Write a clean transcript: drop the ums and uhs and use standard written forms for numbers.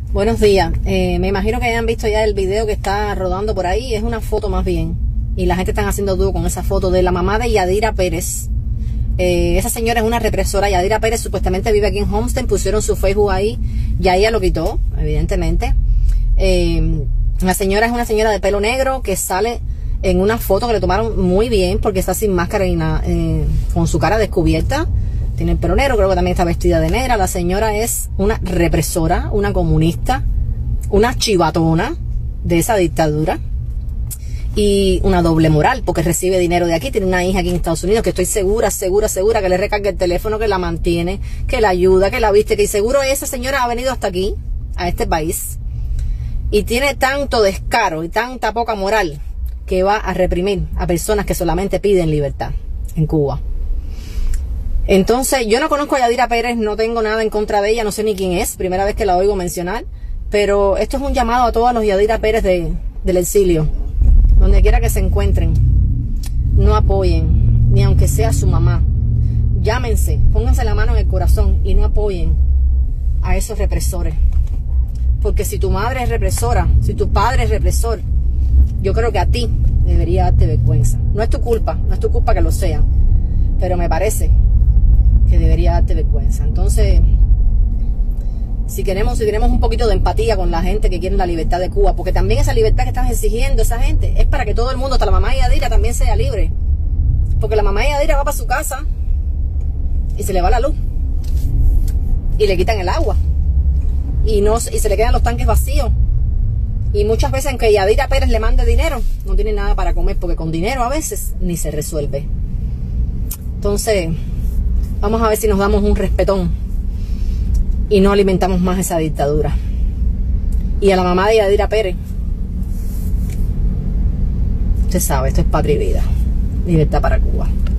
Buenos días. Me imagino que hayan visto ya el video que está rodando por ahí. Es una foto más bien. Y la gente está haciendo dúo con esa foto de la mamá de Yadira Pérez. Esa señora es una represora. Yadira Pérez supuestamente vive aquí en Homestead. Pusieron su Facebook ahí. Ya ella lo quitó, evidentemente. La señora es una señora de pelo negro que sale en una foto que le tomaron muy bien porque está sin máscara y con su cara descubierta. Tiene el pelo negro, creo que también está vestida de negra. La señora es una represora, una comunista, una chivatona de esa dictadura y una doble moral porque recibe dinero de aquí. Tiene una hija aquí en Estados Unidos que estoy segura que le recarga el teléfono, que la mantiene, que la ayuda, que la viste, que seguro esa señora ha venido hasta aquí, a este país, y tiene tanto descaro y tanta poca moral que va a reprimir a personas que solamente piden libertad en Cuba. Entonces, yo no conozco a Yadira Pérez, no tengo nada en contra de ella, no sé ni quién es, primera vez que la oigo mencionar, pero esto es un llamado a todos los Yadira Pérez del exilio, donde quiera que se encuentren. No apoyen, ni aunque sea su mamá. Llámense, pónganse la mano en el corazón y no apoyen a esos represores. Porque si tu madre es represora, si tu padre es represor, yo creo que a ti debería darte vergüenza. No es tu culpa que lo sea, pero me parece que debería darte vergüenza. Entonces, si queremos un poquito de empatía con la gente que quiere la libertad de Cuba, porque también esa libertad que están exigiendo esa gente es para que todo el mundo, hasta la mamá de Yadira, también sea libre. Porque la mamá de Yadira va para su casa y se le va la luz y le quitan el agua y se le quedan los tanques vacíos, y muchas veces aunque Yadira Pérez le mande dinero, no tiene nada para comer, porque con dinero a veces ni se resuelve. Entonces, vamos a ver si nos damos un respetón y no alimentamos más esa dictadura. Y a la mamá de Yadira Pérez, usted sabe, esto es patria y vida. Libertad para Cuba.